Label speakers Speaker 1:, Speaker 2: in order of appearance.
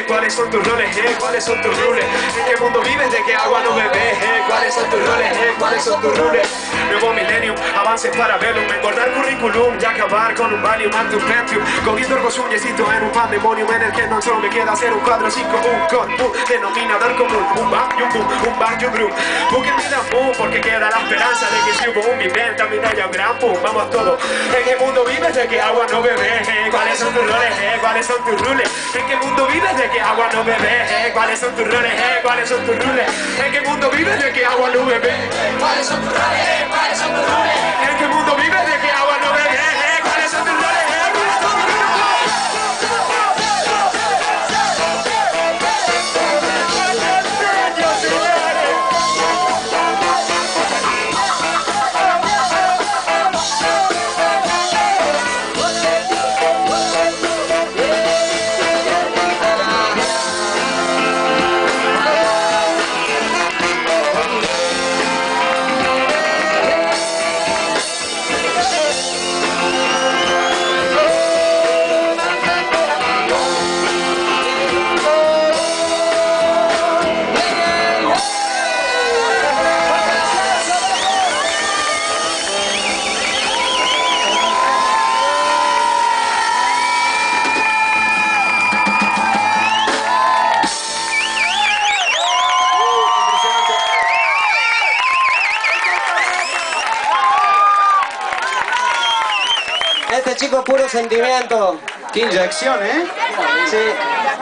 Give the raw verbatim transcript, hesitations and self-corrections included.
Speaker 1: eh, ¿cuáles son tus roles, eh? ¿Cuáles son tus rules? ¿En qué mundo vives? ¿De qué agua no bebes, eh? ¿Cuáles son tus roles, eh? ¿Cuáles son tus rules? Nuevo milenio, avances para verlo, engordar currículum y acabar con un Valium ante un Pentium, cogiendo orgos uñecitos en un pandemonium en el que no solo me queda hacer un cuadro cinco, un con un denominador común, un bang y un boom, un bang y un boom, busquen vida boom, porque queda la esperanza de que si hubo un viviente también haya un gran boom, vamos todos. ¿En qué mundo vives? ¿De qué agua no bebes, eh? ¿Cuáles son tus roles, eh? ¿Cuáles son tus rules? ¿En qué mundo vives? ¿De qué agua no bebes, eh? ¿Cuáles son tus roles, eh? ¿Cuáles son tus rules? ¿En qué mundo vives? ¿De qué agua no bebes? ¿Cuáles son tus roles, eh? ¿Cuáles son tus rules? ¿En qué mundo vives? ¿De qué agua no bebes, eh? ¿Cuáles son tus roles, eh?
Speaker 2: Este chico es puro sentimiento.
Speaker 3: Qué inyección, ¿eh?
Speaker 2: Sí.